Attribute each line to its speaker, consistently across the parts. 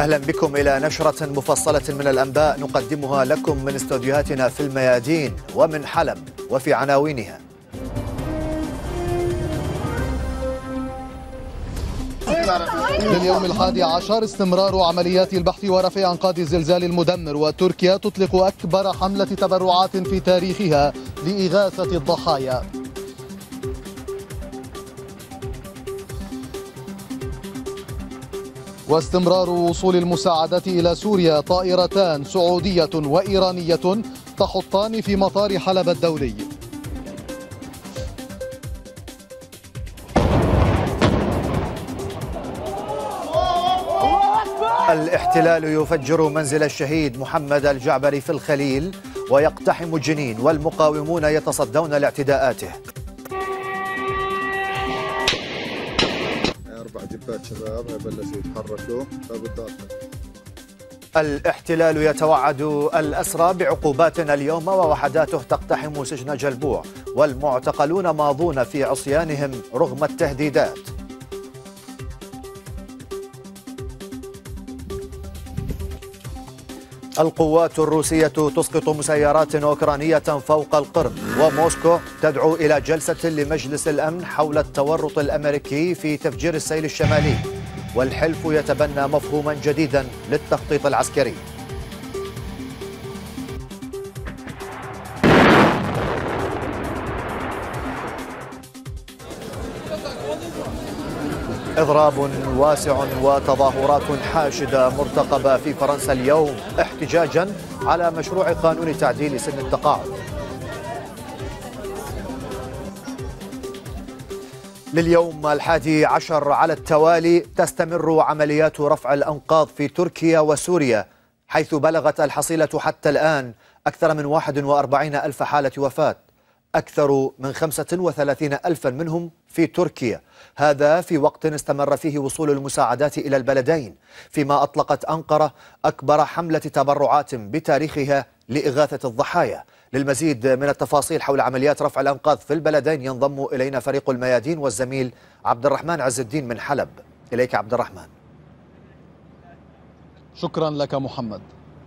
Speaker 1: أهلا بكم إلى نشرة مفصلة من الأنباء نقدمها لكم من استوديوهاتنا في الميادين ومن حلب، وفي عناوينها:
Speaker 2: لليوم 11 استمرار عمليات البحث ورفع أنقاض الزلزال المدمر، وتركيا تطلق أكبر حملة تبرعات في تاريخها لإغاثة الضحايا. واستمرار وصول المساعدات إلى سوريا، طائرتان سعودية وإيرانية تحطان في مطار حلب الدولي.
Speaker 1: الاحتلال يفجر منزل الشهيد محمد الجعبري في الخليل ويقتحم جنين، والمقاومون يتصدون لاعتداءاته.
Speaker 3: 4 جبات شباب بلشوا يتحركوا بالداخل.
Speaker 1: الاحتلال يتوعد الأسرى بعقوبات اليوم، ووحداته تقتحم سجن جلبوع، والمعتقلون ماضون في عصيانهم رغم التهديدات. القوات الروسية تسقط مسيرات أوكرانية فوق القرم، وموسكو تدعو إلى جلسة لمجلس الأمن حول التورط الأمريكي في تفجير السيل الشمالي، والحلف يتبنى مفهوما جديدا للتخطيط العسكري. إضراب واسع وتظاهرات حاشدة مرتقبة في فرنسا اليوم احتجاجا على مشروع قانون تعديل سن التقاعد. لليوم 11 على التوالي تستمر عمليات رفع الأنقاض في تركيا وسوريا، حيث بلغت الحصيلة حتى الآن أكثر من 41 ألف حالة وفاة، أكثر من 35 ألفا منهم في تركيا. هذا في وقت استمر فيه وصول المساعدات إلى البلدين، فيما أطلقت أنقرة أكبر حملة تبرعات بتاريخها لإغاثة الضحايا. للمزيد من التفاصيل حول عمليات رفع الأنقاض في البلدين ينضم إلينا فريق الميادين والزميل عبد الرحمن عز الدين من حلب. إليك عبد الرحمن.
Speaker 2: شكرا لك محمد.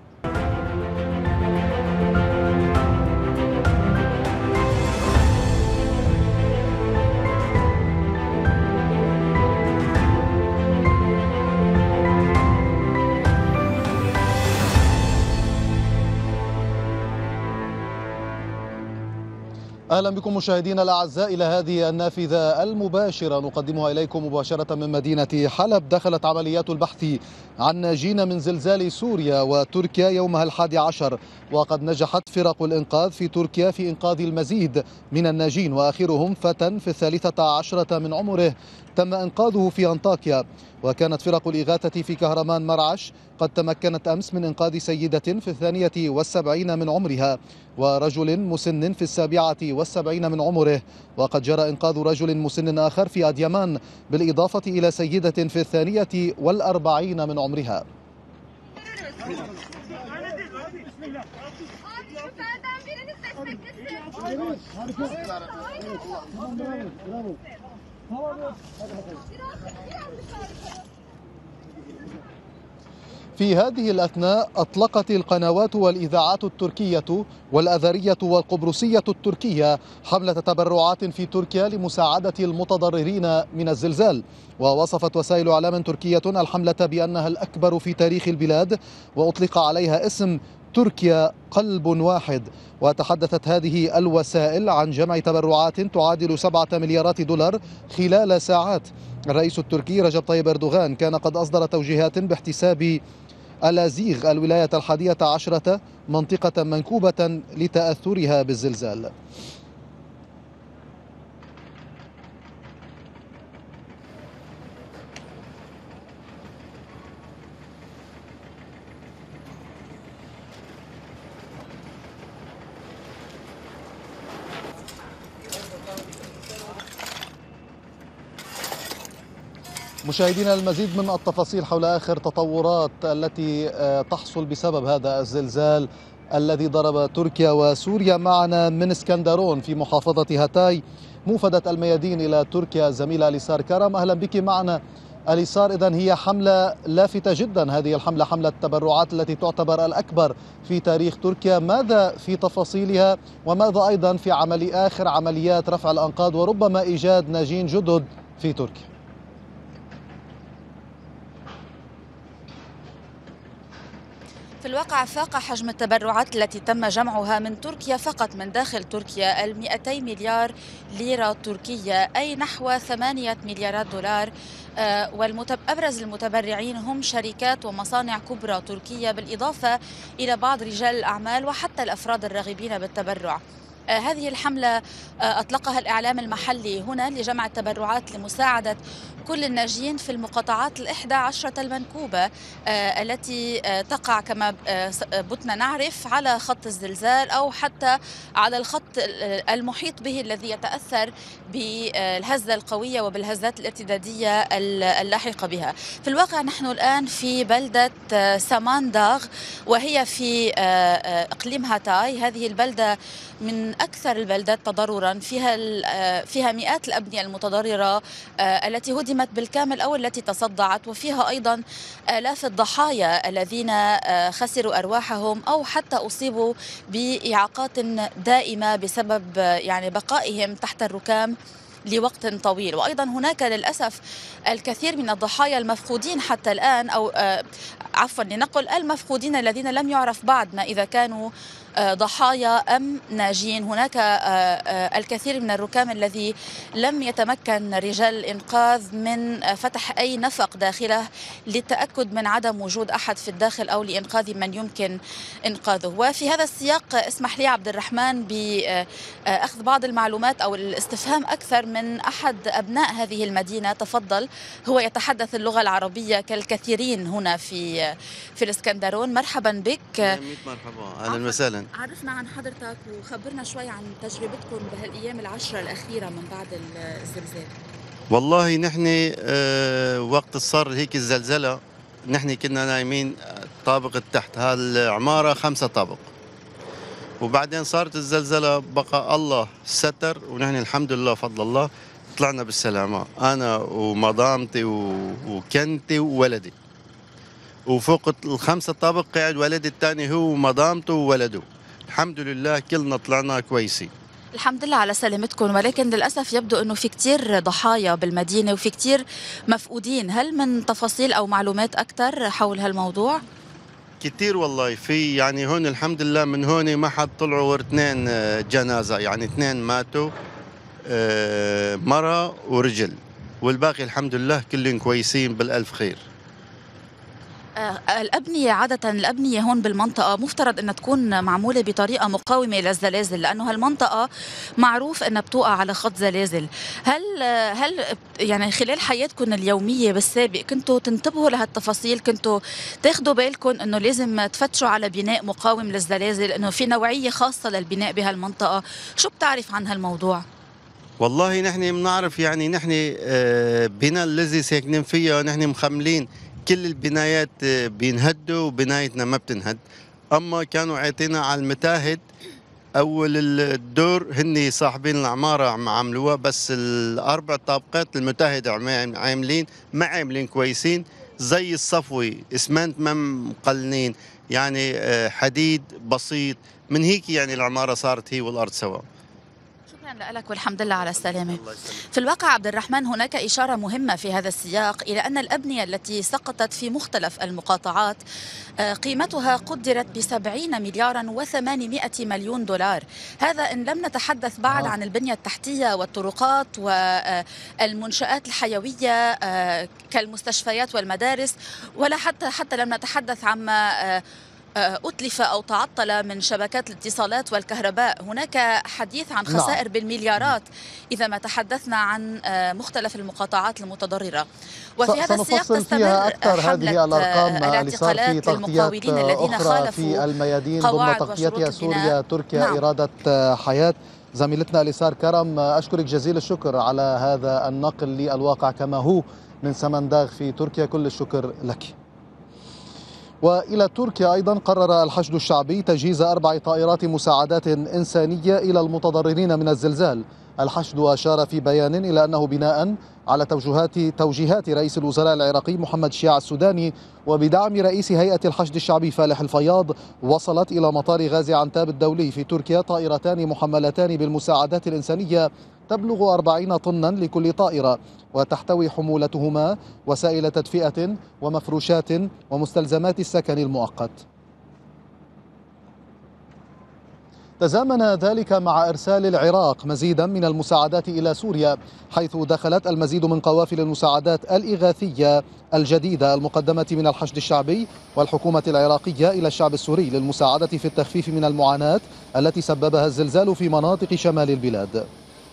Speaker 2: أهلا بكم مشاهدينا الأعزاء إلى هذه النافذة المباشرة نقدمها إليكم مباشرة من مدينة حلب. دخلت عمليات البحث عن ناجين من زلزال سوريا وتركيا يومها 11، وقد نجحت فرق الإنقاذ في تركيا في إنقاذ المزيد من الناجين، وآخرهم فتى في 13 من عمره تم إنقاذه في أنطاكيا. وكانت فرق الإغاثة في كهرمان مرعش قد تمكنت أمس من إنقاذ سيدة في 72 من عمرها، ورجل مسن في 77 من عمره. وقد جرى إنقاذ رجل مسن آخر في أديمان، بالإضافة إلى سيدة في 42 من عمرها. في هذه الأثناء أطلقت القنوات والإذاعات التركية والأذرية والقبرصية التركية حملة تبرعات في تركيا لمساعدة المتضررين من الزلزال. ووصفت وسائل إعلام تركية الحملة بأنها الأكبر في تاريخ البلاد، وأطلق عليها اسم تركيا قلب واحد. وتحدثت هذه الوسائل عن جمع تبرعات تعادل 7 مليارات دولار خلال ساعات. الرئيس التركي رجب طيب أردوغان كان قد أصدر توجيهات باحتساب ألازيغ الولاية 11 منطقة منكوبة لتأثرها بالزلزال. مشاهدينا، المزيد من التفاصيل حول آخر تطورات التي تحصل بسبب هذا الزلزال الذي ضرب تركيا وسوريا معنا من اسكندرون في محافظة هاتاي، موفدة الميادين إلى تركيا، زميلة لسار كرم. أهلا بك معنا اليسار. إذن هي حملة لافتة جدا، هذه الحملة حملة التبرعات التي تعتبر الأكبر في تاريخ تركيا. ماذا في تفاصيلها وماذا أيضا في آخر عمليات رفع الأنقاض وربما إيجاد ناجين جدد في تركيا؟
Speaker 4: في الواقع فاق حجم التبرعات التي تم جمعها من تركيا فقط من داخل تركيا 200 مليار ليرة تركية، أي نحو 8 مليارات دولار. وأبرز المتبرعين هم شركات ومصانع كبرى تركية، بالإضافة إلى بعض رجال الأعمال وحتى الأفراد الراغبين بالتبرع. هذه الحملة أطلقها الإعلام المحلي هنا لجمع التبرعات لمساعدة كل الناجين في المقاطعات 11 المنكوبة التي تقع كما بتنا نعرف على خط الزلزال أو حتى على الخط المحيط به الذي يتأثر بالهزة القوية وبالهزات الارتدادية اللاحقة بها. في الواقع نحن الآن في بلدة سامانداغ وهي في إقليم هاتاي. هذه البلدة من أكثر البلدات تضررا، فيها مئات الأبنية المتضررة التي هدمت بالكامل أو التي تصدعت، وفيها أيضا آلاف الضحايا الذين خسروا أرواحهم أو حتى أصيبوا بإعاقات دائمة بسبب بقائهم تحت الركام لوقت طويل. وأيضا هناك للأسف الكثير من الضحايا المفقودين حتى الآن، أو عفوا لنقل المفقودين الذين لم يعرف بعد ما إذا كانوا ضحايا أم ناجين. هناك الكثير من الركام الذي لم يتمكن رجال الإنقاذ من فتح أي نفق داخله للتأكد من عدم وجود أحد في الداخل أو لإنقاذ من يمكن إنقاذه. وفي هذا السياق اسمح لي عبد الرحمن بأخذ بعض المعلومات أو الاستفهام أكثر من أحد أبناء هذه المدينة. تفضل، هو يتحدث اللغة العربية كالكثيرين هنا في الإسكندرون. مرحبا بك.
Speaker 5: مرحبا، أهلا وسهلا.
Speaker 4: عرفنا عن حضرتك وخبرنا شوي عن تجربتكم بهالأيام العشرة الأخيرة من بعد الزلزال.
Speaker 5: والله نحن وقت صار هيك الزلزلة نحن كنا نايمين طابق التحت، هالعمارة 5 طابق، وبعدين صارت الزلزلة بقى الله ستر ونحن الحمد لله فضل الله طلعنا بالسلامة، أنا ومضامتي وكنتي وولدي، وفوق ال5 طابق قاعد ولدي الثاني هو ومضامته وولده. الحمد لله كلنا طلعنا كويسين.
Speaker 4: الحمد لله على سلامتكم، ولكن للأسف يبدو أنه في كتير ضحايا بالمدينة وفي كتير مفقودين. هل من تفاصيل أو معلومات أكثر حول هالموضوع؟
Speaker 5: كتير والله، في هون الحمد لله من هون ما حد طلعوا غير 2 جنازة، 2 ماتوا، مرة ورجل، والباقي الحمد لله كلهم كويسين بالألف خير.
Speaker 4: الأبنية عادة الأبنية هون بالمنطقة مفترض أنها تكون معمولة بطريقة مقاومة للزلازل، لأنه هالمنطقة معروف أنها بتوقع على خط زلازل. هل خلال حياتكم اليومية بالسابق كنتوا تنتبهوا لهالتفاصيل؟ كنتوا تاخدوا بالكم أنه لازم تفتشوا على بناء مقاوم للزلازل، أنه في نوعية خاصة للبناء بهالمنطقة؟ شو بتعرف عن هالموضوع؟
Speaker 5: والله نحن بنعرف، نحن بناء الذي ساكنين فيها نحن مخملين كل البنايات بينهدوا وبنايتنا ما بتنهد. أما كانوا عاطينا على المتاهد أول الدور، هني صاحبين العمارة عملوها، بس ال4 طابقات المتاهد عاملين كويسين، زي الصفوي اسمنت ما مقلنين، حديد بسيط من هيك، العمارة صارت هي والأرض سوا.
Speaker 4: شكرا لك والحمد لله على السلامة. في الواقع عبد الرحمن هناك إشارة مهمة في هذا السياق إلى أن الأبنية التي سقطت في مختلف المقاطعات قيمتها قدرت ب70 مليارا و800 مليون دولار. هذا إن لم نتحدث بعد عن البنية التحتية والطرقات والمنشآت الحيوية كالمستشفيات والمدارس، ولا حتى لم نتحدث عما أتلف أو تعطل من شبكات الاتصالات والكهرباء. هناك حديث عن خسائر بالمليارات إذا ما تحدثنا عن مختلف المقاطعات المتضررة.
Speaker 2: وفي هذا السياق تستمر
Speaker 4: حملة
Speaker 2: الاعتقالات
Speaker 4: للمقاولين الذين خالفوا
Speaker 2: في الميادين ضمن تغطيتها سوريا تركيا إرادة حياة. زميلتنا اليسار كرم، أشكرك جزيل الشكر على هذا النقل للواقع كما هو من سمنداغ في تركيا، كل الشكر لك. وإلى تركيا أيضا قرر الحشد الشعبي تجهيز 4 طائرات مساعدات إنسانية إلى المتضررين من الزلزال الحشد أشار في بيان إلى أنه بناء على توجيهات رئيس الوزراء العراقي محمد شياع السوداني وبدعم رئيس هيئة الحشد الشعبي فالح الفياض، وصلت إلى مطار غازي عنتاب الدولي في تركيا طائرتان محملتان بالمساعدات الإنسانية تبلغ 40 طنا لكل طائرة، وتحتوي حمولتهما وسائل تدفئة ومفروشات ومستلزمات السكن المؤقت. تزامن ذلك مع إرسال العراق مزيدا من المساعدات إلى سوريا، حيث دخلت المزيد من قوافل المساعدات الإغاثية الجديدة المقدمة من الحشد الشعبي والحكومة العراقية إلى الشعب السوري للمساعدة في التخفيف من المعاناة التي سببها الزلزال في مناطق شمال البلاد.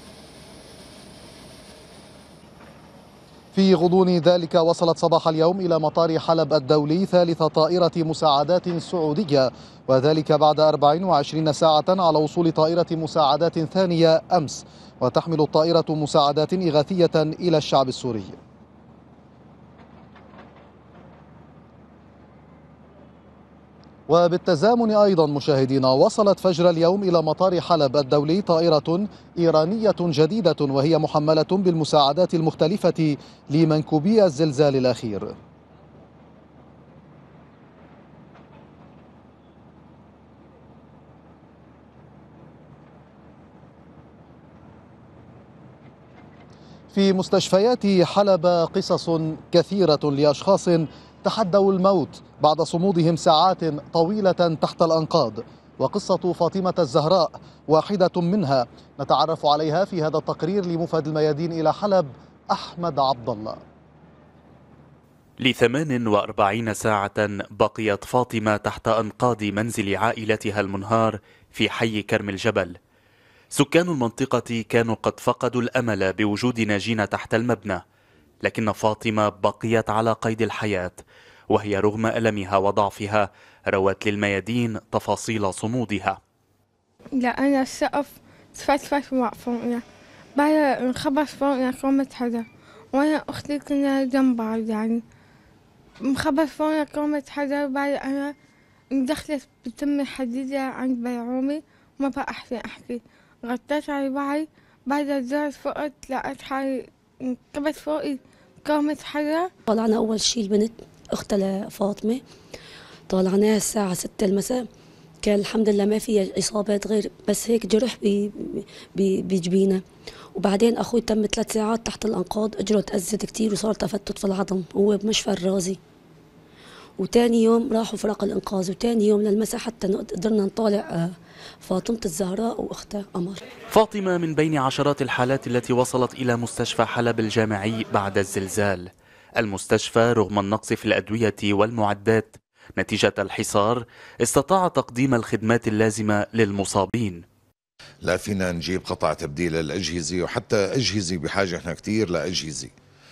Speaker 2: في غضون ذلك وصلت صباح اليوم إلى مطار حلب الدولي ثالث طائرة مساعدات سعودية، وذلك بعد 24 ساعة على وصول طائرة مساعدات ثانية أمس، وتحمل الطائرة مساعدات إغاثية إلى الشعب السوري. وبالتزامن أيضا مشاهدينا وصلت فجر اليوم إلى مطار حلب الدولي طائرة إيرانية جديدة، وهي محملة بالمساعدات المختلفة لمنكوبي الزلزال الأخير. في مستشفيات حلب قصص كثيرة لأشخاص تحدوا الموت بعد صمودهم ساعات طويلة تحت الأنقاض، وقصة فاطمة الزهراء واحدة منها، نتعرف عليها في هذا التقرير لمفد الميادين إلى حلب أحمد عبد الله.
Speaker 6: ل48 ساعة بقيت فاطمة تحت أنقاض منزل عائلتها المنهار في حي كرم الجبل. سكان المنطقة كانوا قد فقدوا الأمل بوجود ناجين تحت المبنى، لكن فاطمة بقيت على قيد الحياة، وهي رغم ألمها وضعفها روت للميادين تفاصيل صمودها.
Speaker 7: لا أنا السقف تفتفت فوقنا، بعد انخبط فوقنا قامت حدا، وأنا أختي كنا جنب بعض، يعني انخبط فوقنا قامت حدا، بعد أنا دخلت بتم الحديدة عند بيعومي وما بقى أحكي، غطيت على بعض، بعد الزرت فقط لقيت حالي انكبت فوقي قامت حدا.
Speaker 8: طلعنا أول شي البنت أختها لفاطمة، طلعناها الساعة 6 المساء، كان الحمد لله ما فيها إصابات غير بس هيك جرح بجبينها. وبعدين أخوي تم 3 ساعات تحت الأنقاض، أجره تأزت كتير وصار تفتت في العظم، هو بمشفى الرازي. وتاني يوم راحوا فرق الإنقاذ، وتاني يوم للمساء حتى قدرنا نطالع فاطمة الزهراء وأختها قمر.
Speaker 6: فاطمة من بين عشرات الحالات التي وصلت إلى مستشفى حلب الجامعي بعد الزلزال. المستشفى رغم النقص في الأدوية والمعدات نتيجة الحصار استطاع تقديم الخدمات اللازمة للمصابين.
Speaker 9: لا فينا نجيب قطع تبديل الأجهزة، وحتى أجهزة بحاجة احنا كتير لأجهزة.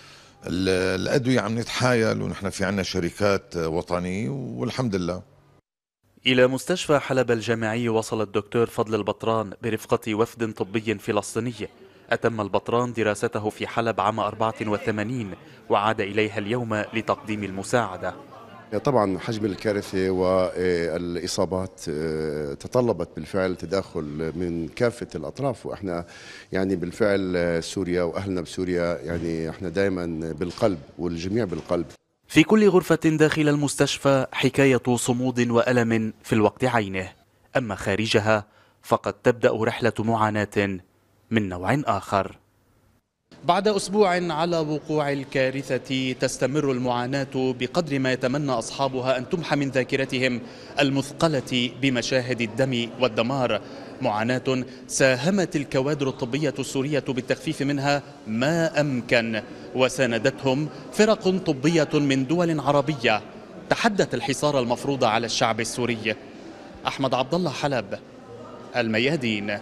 Speaker 9: الأدوية عم نتحايل، ونحن في عنا شركات وطنية والحمد لله.
Speaker 6: إلى مستشفى حلب الجامعي وصل الدكتور فضل البطران برفقة وفد طبي فلسطيني. أتم البطران دراسته في حلب عام 84 وعاد إليها اليوم لتقديم المساعدة.
Speaker 10: طبعا حجم الكارثة والإصابات تطلبت بالفعل تداخل من كافة الأطراف، وإحنا يعني بالفعل سوريا وأهلنا بسوريا يعني إحنا دائما بالقلب والجميع بالقلب.
Speaker 6: في كل غرفة داخل المستشفى حكاية صمود وألم في الوقت عينه، أما خارجها فقد تبدأ رحلة معاناة من نوع آخر. بعد أسبوع على وقوع الكارثة تستمر المعاناة بقدر ما يتمنى أصحابها أن تمحى من ذاكرتهم المثقلة بمشاهد الدم والدمار. معاناة ساهمت الكوادر الطبية السورية بالتخفيف منها ما أمكن، وساندتهم فرق طبية من دول عربية تحدت الحصار المفروض على الشعب السوري. أحمد عبد الله، حلب، الميادين.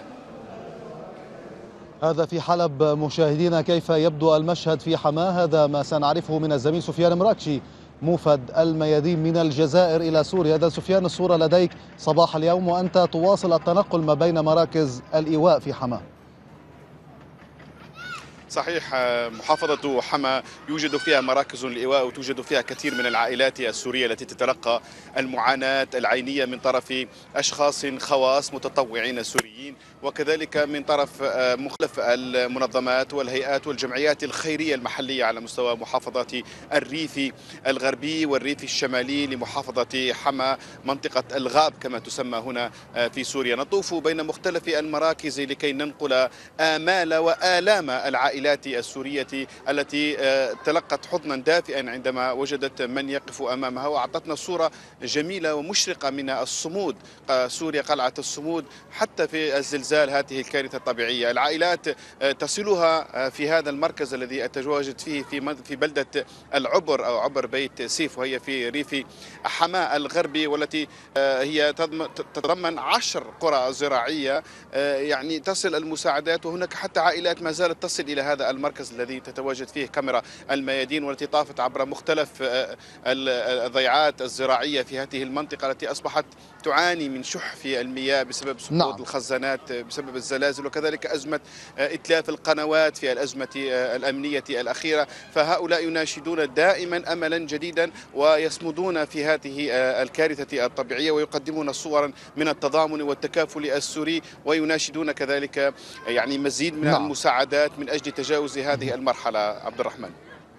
Speaker 2: هذا في حلب مشاهدينا. كيف يبدو المشهد في حماة؟ هذا ما سنعرفه من الزميل سفيان مراكشي موفد الميادين من الجزائر إلى سوريا. هذا سفيان، الصورة لديك صباح اليوم وأنت تواصل التنقل ما بين مراكز الإيواء في حماة.
Speaker 11: صحيح، محافظة حما يوجد فيها مراكز للإيواء وتوجد فيها كثير من العائلات السورية التي تتلقى المعاناة العينية من طرف أشخاص خواص متطوعين سوريين، وكذلك من طرف مختلف المنظمات والهيئات والجمعيات الخيرية المحلية على مستوى محافظات الريف الغربي والريف الشمالي لمحافظة حما، منطقة الغاب كما تسمى هنا في سوريا. نطوف بين مختلف المراكز لكي ننقل آمال وآلام العائلات السورية التي تلقت حضنا دافئا عندما وجدت من يقف أمامها، وأعطتنا صورة جميلة ومشرقة من الصمود. سوريا قلعة الصمود حتى في الزلزال، هذه الكارثة الطبيعية. العائلات تصلها في هذا المركز الذي أتواجد فيه في بلدة العبر أو عبر بيت سيف، وهي في ريف حماة الغربي، والتي هي تتضمن 10 قرى زراعية. يعني تصل المساعدات، وهناك حتى عائلات ما زالت تصل إلى هذا المركز الذي تتواجد فيه كاميرا الميادين، والتي طافت عبر مختلف الضيعات الزراعية في هذه المنطقة التي أصبحت تعاني من شح في المياه بسبب سقوط الخزانات بسبب الزلازل، وكذلك أزمة إتلاف القنوات في الأزمة الأمنية الأخيرة. فهؤلاء يناشدون دائما أملا جديدا ويصمدون في هذه الكارثة الطبيعية، ويقدمون صورا من التضامن والتكافل السوري، ويناشدون كذلك يعني مزيد من المساعدات من أجل تجاوز هذه المرحلة. عبد الرحمن،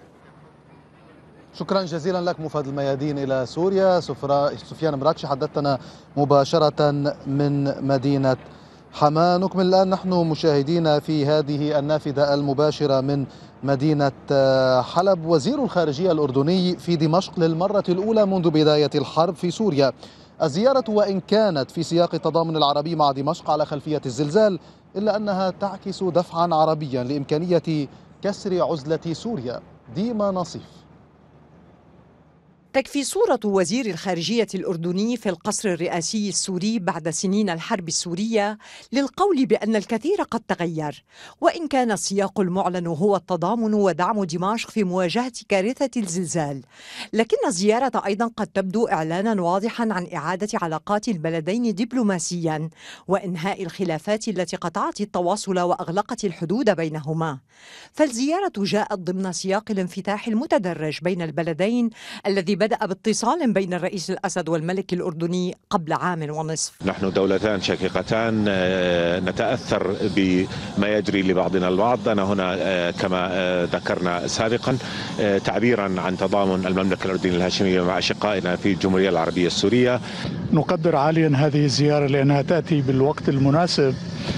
Speaker 2: شكرا جزيلا لك مفاد الميادين إلى سوريا. سفيان مراكشي حدثنا مباشرة من مدينة حما. نكمل الآن نحن مشاهدين في هذه النافذة المباشرة من مدينة حلب. وزير الخارجية الأردني في دمشق للمرة الأولى منذ بداية الحرب في سوريا. الزيارة وإن كانت في سياق التضامن العربي مع دمشق على خلفية الزلزال، إلا أنها تعكس دفعا عربيا لإمكانية كسر عزلة سوريا. ديما نصيف.
Speaker 12: تكفي صورة وزير الخارجية الأردني في القصر الرئاسي السوري بعد سنين الحرب السورية للقول بأن الكثير قد تغير، وإن كان السياق المعلن هو التضامن ودعم دمشق في مواجهة كارثة الزلزال، لكن الزيارة أيضا قد تبدو إعلانا واضحا عن إعادة علاقات البلدين دبلوماسيا وإنهاء الخلافات التي قطعت التواصل وأغلقت الحدود بينهما. فالزيارة جاءت ضمن سياق الانفتاح المتدرج بين البلدين الذي بدأ باتصال بين الرئيس الأسد والملك الأردني قبل عام ونصف.
Speaker 13: نحن دولتان شقيقتان نتأثر بما يجري لبعضنا البعض. أنا هنا كما ذكرنا سابقا تعبيرا عن تضامن المملكة الأردنية الهاشمية مع أشقائنا في الجمهورية العربية السورية.
Speaker 14: نقدر عاليا هذه الزيارة لأنها تأتي بالوقت المناسب،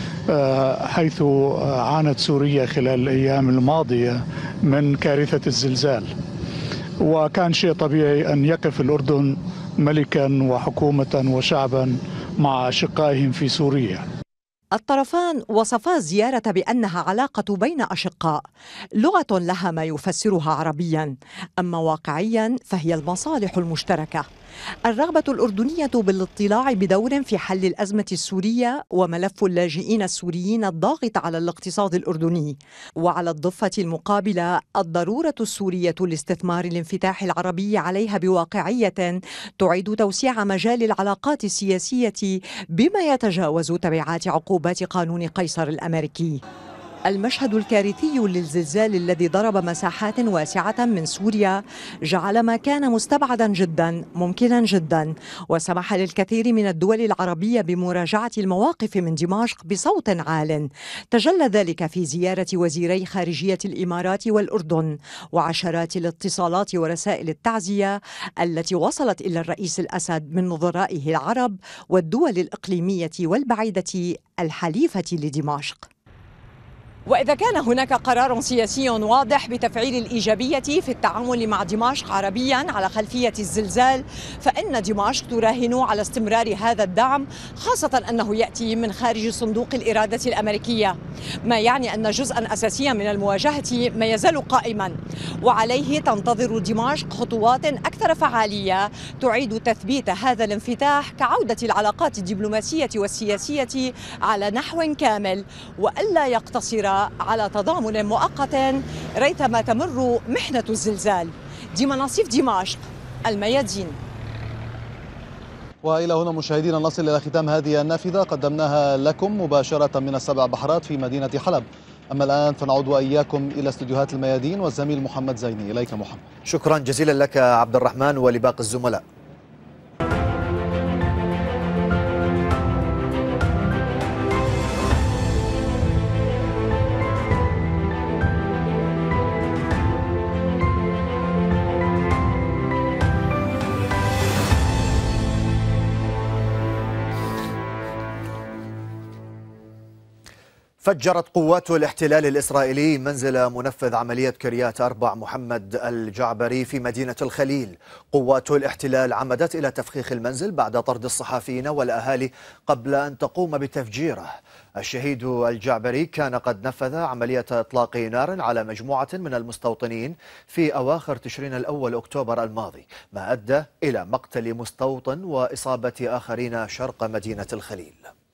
Speaker 14: حيث عانت سوريا خلال الأيام الماضية من كارثة الزلزال، وكان شيء طبيعي أن يقف الأردن ملكا وحكومة وشعبا مع أشقائهم في سوريا.
Speaker 12: الطرفان وصفا الزيارة بأنها علاقة بين أشقاء، لغة لها ما يفسرها عربيا، أما واقعيا فهي المصالح المشتركة. الرغبة الأردنية بالاطلاع بدور في حل الأزمة السورية وملف اللاجئين السوريين الضاغط على الاقتصاد الأردني، وعلى الضفة المقابلة الضرورة السورية لاستثمار الانفتاح العربي عليها بواقعية تعيد توسيع مجال العلاقات السياسية بما يتجاوز تبعات عقوبات قانون قيصر الأمريكي. المشهد الكارثي للزلزال الذي ضرب مساحات واسعة من سوريا جعل ما كان مستبعدا جدا ممكنا جدا، وسمح للكثير من الدول العربية بمراجعة المواقف من دمشق بصوت عال. تجلى ذلك في زيارة وزيري خارجية الإمارات والأردن، وعشرات الاتصالات ورسائل التعزية التي وصلت إلى الرئيس الأسد من نظرائه العرب والدول الإقليمية والبعيدة الحليفة لدمشق. وإذا كان هناك قرار سياسي واضح بتفعيل الإيجابية في التعامل مع دمشق عربيا على خلفية الزلزال، فإن دمشق تراهن على استمرار هذا الدعم، خاصة أنه يأتي من خارج صندوق الإرادة الأمريكية، ما يعني أن جزءا أساسيا من المواجهة ما يزال قائما، وعليه تنتظر دمشق خطوات أكثر فعالية تعيد تثبيت هذا الانفتاح كعودة العلاقات الدبلوماسية والسياسية على نحو كامل، وألا يقتصر على تضامن مؤقت ريثما تمر محنة الزلزال. ديما نصيف، دمشق، الميادين.
Speaker 2: وإلى هنا مشاهدينا نصل إلى ختام هذه النافذة قدمناها لكم مباشرة من السبع بحرات في مدينة حلب. أما الآن فنعود وإياكم إلى استديوهات الميادين والزميل محمد زيني. إليك محمد.
Speaker 1: شكرا جزيلا لك عبد الرحمن ولباقي الزملاء. فجرت قوات الاحتلال الإسرائيلي منزل منفذ عملية كريات 4 محمد الجعبري في مدينة الخليل. قوات الاحتلال عمدت إلى تفخيخ المنزل بعد طرد الصحفيين والأهالي قبل أن تقوم بتفجيره. الشهيد الجعبري كان قد نفذ عملية إطلاق نار على مجموعة من المستوطنين في أواخر تشرين الأول أكتوبر الماضي، ما أدى إلى مقتل مستوطن وإصابة آخرين شرق مدينة الخليل.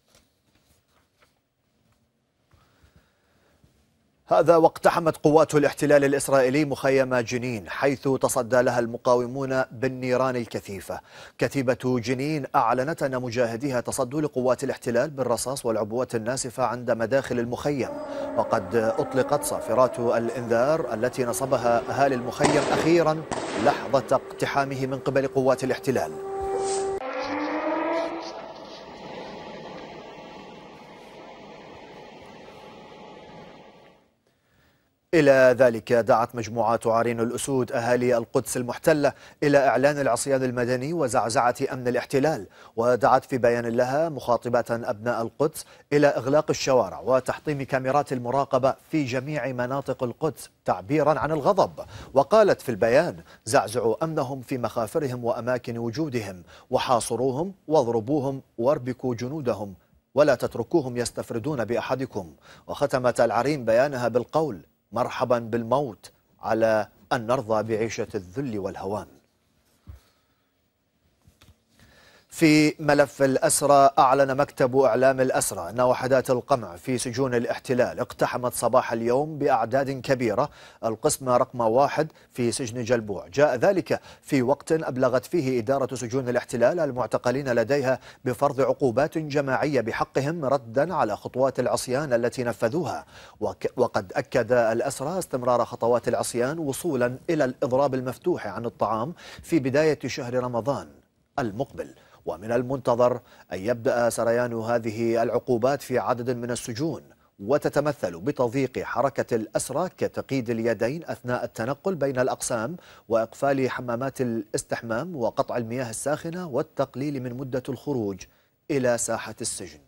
Speaker 1: هذا واقتحمت قوات الاحتلال الإسرائيلي مخيم جنين، حيث تصدى لها المقاومون بالنيران الكثيفة. كتيبة جنين أعلنت أن مجاهديها تصدوا لقوات الاحتلال بالرصاص والعبوات الناسفة عند مداخل المخيم، وقد أطلقت صافرات الإنذار التي نصبها أهالي المخيم أخيرا لحظة اقتحامه من قبل قوات الاحتلال. إلى ذلك دعت مجموعات عرين الأسود أهالي القدس المحتلة إلى إعلان العصيان المدني وزعزعة أمن الاحتلال، ودعت في بيان لها مخاطبة أبناء القدس إلى إغلاق الشوارع وتحطيم كاميرات المراقبة في جميع مناطق القدس تعبيرا عن الغضب. وقالت في البيان: زعزعوا أمنهم في مخافرهم وأماكن وجودهم، وحاصروهم واضربوهم واربكوا جنودهم، ولا تتركوهم يستفردون بأحدكم. وختمت العرين بيانها بالقول: مرحبا بالموت على أن نرضى بعيشة الذل والهوان. في ملف الأسرى، أعلن مكتب إعلام الأسرى أن وحدات القمع في سجون الاحتلال اقتحمت صباح اليوم بأعداد كبيرة القسم رقم 1 في سجن جلبوع. جاء ذلك في وقت أبلغت فيه إدارة سجون الاحتلال المعتقلين لديها بفرض عقوبات جماعية بحقهم ردا على خطوات العصيان التي نفذوها. وقد أكد الأسرى استمرار خطوات العصيان وصولا إلى الإضراب المفتوح عن الطعام في بداية شهر رمضان المقبل. ومن المنتظر أن يبدأ سريان هذه العقوبات في عدد من السجون، وتتمثل بتضييق حركة الأسرى كتقييد اليدين أثناء التنقل بين الأقسام، وإقفال حمامات الاستحمام، وقطع المياه الساخنة، والتقليل من مدة الخروج إلى ساحة السجن.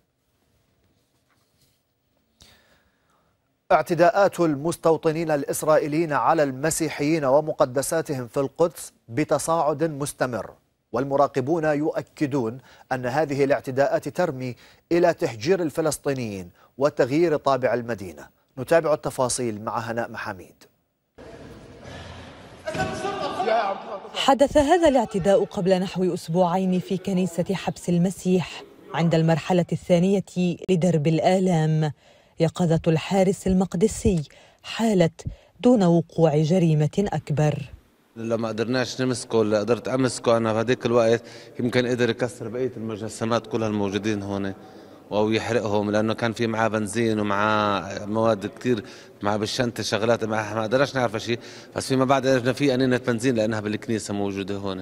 Speaker 1: اعتداءات المستوطنين الإسرائيليين على المسيحيين ومقدساتهم في القدس بتصاعد مستمر، والمراقبون يؤكدون أن هذه الاعتداءات ترمي إلى تهجير الفلسطينيين وتغيير طابع المدينة. نتابع التفاصيل مع هناء محاميد.
Speaker 15: حدث هذا الاعتداء قبل نحو أسبوعين في كنيسة حبس المسيح عند المرحلة الثانية لدرب الآلام. يقظة الحارس المقدسي حالت دون وقوع جريمة أكبر.
Speaker 16: لما قدرناش نمسكه، اللي قدرت امسكه انا في هذيك الوقت يمكن قدر يكسر بقيه المجسمات كلها الموجودين هون او يحرقهم، لانه كان في معاه بنزين ومعاه مواد كثير، معاه بالشنطه شغلات، ما قدرناش نعرف شيء، بس فيما بعد عرفنا في قنينه بنزين لانها بالكنيسه موجوده هون.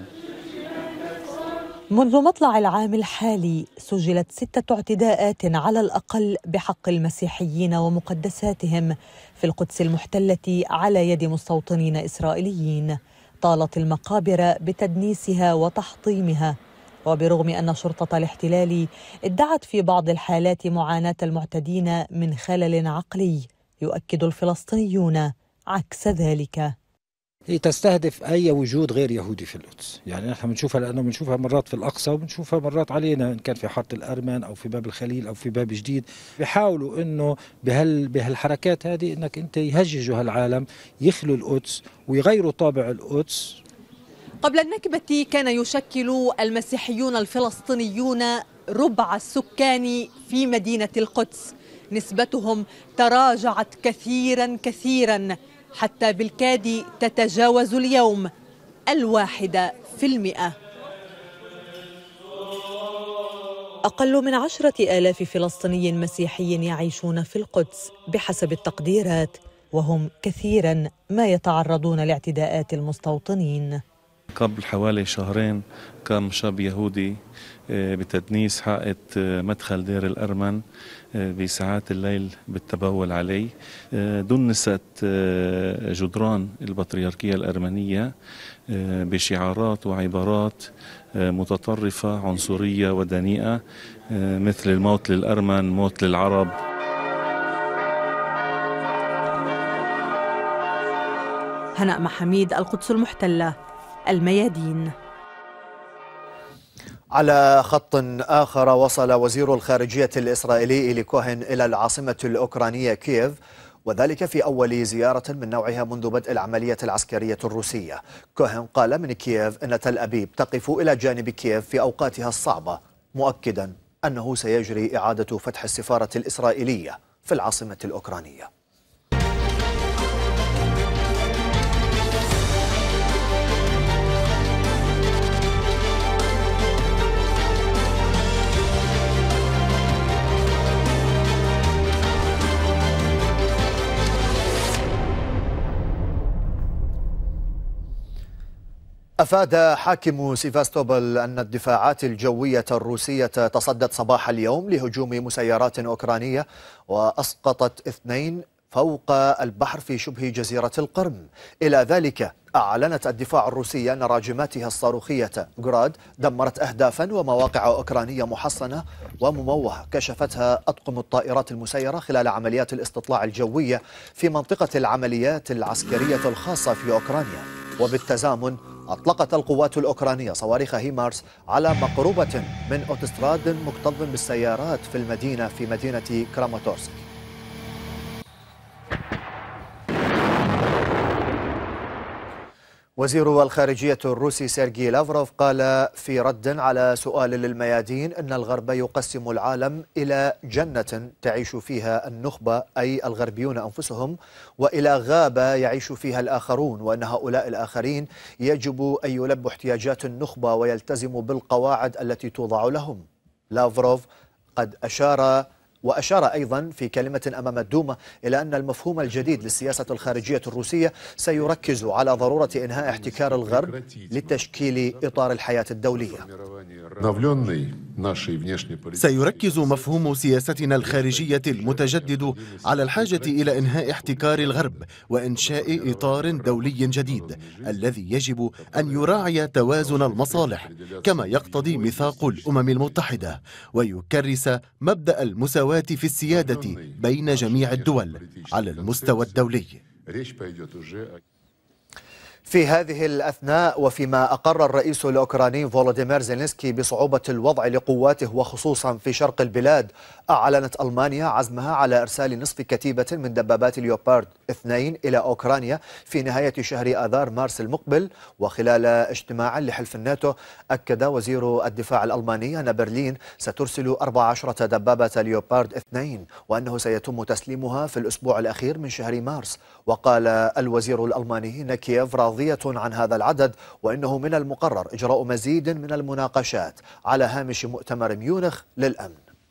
Speaker 15: منذ مطلع العام الحالي سجلت 6 اعتداءات على الأقل بحق المسيحيين ومقدساتهم في القدس المحتلة على يد مستوطنين إسرائيليين. طالت المقابر بتدنيسها وتحطيمها، وبرغم أن شرطة الاحتلال ادعت في بعض الحالات معاناة المعتدين من خلل عقلي، يؤكد الفلسطينيون عكس ذلك.
Speaker 17: هي تستهدف أي وجود غير يهودي في القدس، يعني نحن بنشوفها لأنه بنشوفها مرات في الأقصى وبنشوفها مرات علينا، إن كان في حارة الأرمن أو في باب الخليل أو في باب جديد. بيحاولوا إنه بهالحركات هذه إنك أنت يهججوا هالعالم، يخلوا القدس ويغيروا طابع القدس.
Speaker 15: قبل النكبة كان يشكل المسيحيون الفلسطينيون ربع السكان في مدينة القدس. نسبتهم تراجعت كثيرا حتى بالكاد تتجاوز اليوم 1%. أقل من 10,000 فلسطيني مسيحي يعيشون في القدس بحسب التقديرات، وهم كثيرا ما يتعرضون لاعتداءات المستوطنين.
Speaker 18: قبل حوالي شهرين قام شاب يهودي بتدنيس حائط مدخل دير الأرمن بساعات الليل بالتبول عليه. دنست جدران البطريركية الأرمنية بشعارات وعبارات متطرفة عنصرية ودنيئة مثل الموت للأرمن، موت للعرب.
Speaker 15: هناء محميد، القدس المحتلة، الميادين.
Speaker 1: على خط آخر، وصل وزير الخارجية الإسرائيلي إيلي كوهن إلى العاصمة الأوكرانية كييف، وذلك في أول زيارة من نوعها منذ بدء العملية العسكرية الروسية. كوهن قال من كييف أن تل أبيب تقف إلى جانب كييف في أوقاتها الصعبة، مؤكدا أنه سيجري إعادة فتح السفارة الإسرائيلية في العاصمة الأوكرانية. أفاد حاكم سيفاستوبول أن الدفاعات الجوية الروسية تصدت صباح اليوم لهجوم مسيرات أوكرانية وأسقطت 2 فوق البحر في شبه جزيرة القرم. إلى ذلك أعلنت الدفاع الروسي أن راجماتها الصاروخية جراد دمرت أهدافا ومواقع أوكرانية محصنة ومموهة كشفتها أطقم الطائرات المسيرة خلال عمليات الاستطلاع الجوية في منطقة العمليات العسكرية الخاصة في أوكرانيا. وبالتزامن أطلقت القوات الأوكرانية صواريخ هيمارس على مقربة من أوتوستراد مكتظ بالسيارات في مدينة كراماتورسك. وزير الخارجية الروسي سيرجي لافروف قال في رد على سؤال للميادين أن الغرب يقسم العالم إلى جنة تعيش فيها النخبة أي الغربيون أنفسهم وإلى غابة يعيش فيها الآخرون، وأن هؤلاء الآخرين يجب أن يلبوا احتياجات النخبة ويلتزموا بالقواعد التي توضع لهم. لافروف وأشار أيضا في كلمة أمام الدوما إلى أن المفهوم الجديد للسياسة الخارجية الروسية سيركز على ضرورة إنهاء احتكار الغرب لتشكيل إطار الحياة الدولية.
Speaker 19: سيركز مفهوم سياستنا الخارجية المتجدد على الحاجة إلى إنهاء احتكار الغرب وإنشاء إطار دولي جديد الذي يجب أن يراعي توازن المصالح كما يقتضي ميثاق الأمم المتحدة، ويكرس مبدأ المساواة في السيادة بين جميع الدول على المستوى الدولي.
Speaker 1: في هذه الأثناء وفيما أقر الرئيس الأوكراني فولوديمير زيلينسكي بصعوبة الوضع لقواته وخصوصا في شرق البلاد، أعلنت ألمانيا عزمها على إرسال نصف كتيبة من دبابات ليوبارد 2 إلى أوكرانيا في نهاية شهر آذار مارس المقبل. وخلال اجتماع لحلف الناتو أكد وزير الدفاع الألماني أن برلين سترسل 14 دبابة ليوبارد 2 وأنه سيتم تسليمها في الأسبوع الأخير من شهر مارس. وقال الوزير الألماني أن كييف راضية عن هذا العدد وإنه من المقرر إجراء مزيد من المناقشات على هامش مؤتمر ميونخ للأمن.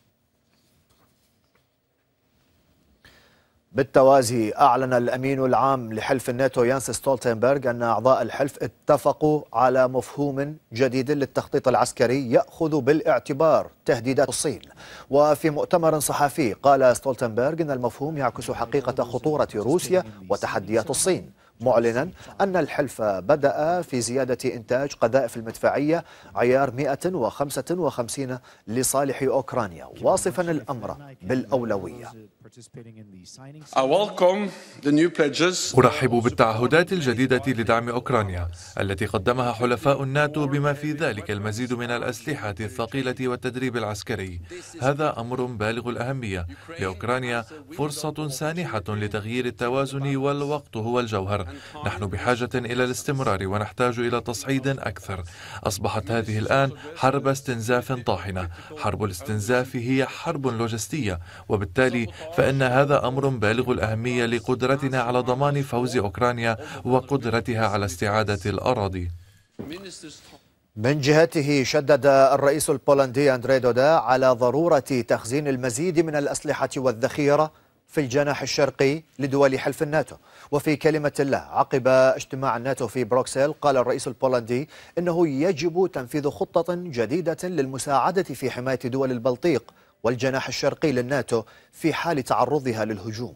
Speaker 1: بالتوازي أعلن الأمين العام لحلف الناتو يانس ستولتنبرغ أن أعضاء الحلف اتفقوا على مفهوم جديد للتخطيط العسكري يأخذ بالاعتبار تهديدات الصين. وفي مؤتمر صحفي قال ستولتنبرغ أن المفهوم يعكس حقيقة خطورة روسيا وتحديات الصين، معلنا أن الحلف بدأ في زيادة إنتاج قذائف المدفعية عيار 155 لصالح أوكرانيا، واصفا الأمر بالأولوية.
Speaker 20: أرحب بالتعهدات الجديدة لدعم أوكرانيا التي قدمها حلفاء الناتو بما في ذلك المزيد من الأسلحة الثقيلة والتدريب العسكري. هذا أمر بالغ الأهمية لأوكرانيا، فرصة سانحة لتغيير التوازن والوقت هو الجوهر. نحن بحاجة إلى الاستمرار ونحتاج إلى تصعيد أكثر. أصبحت هذه الآن حرب استنزاف طاحنة. حرب الاستنزاف هي حرب لوجستية، وبالتالي فإن هذا أمر بالغ الأهمية لقدرتنا على ضمان فوز أوكرانيا وقدرتها على استعادة الأراضي.
Speaker 1: من جهته شدد الرئيس البولندي أندري دودا على ضرورة تخزين المزيد من الأسلحة والذخيرة في الجناح الشرقي لدول حلف الناتو. وفي كلمة له عقب اجتماع الناتو في بروكسل قال الرئيس البولندي إنه يجب تنفيذ خطة جديدة للمساعدة في حماية دول البلطيق والجناح الشرقي للناتو في حال تعرضها للهجوم.